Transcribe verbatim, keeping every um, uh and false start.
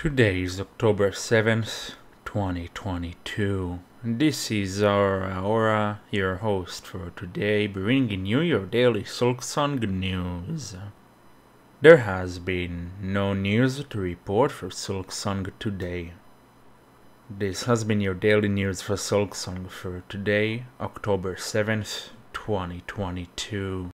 Today is October seventh, twenty twenty-two. This is Aura Aura, your host for today, bringing you your daily Silksong news. There has been no news to report for Silksong today. This has been your daily news for Silksong for today, October seventh, twenty twenty-two.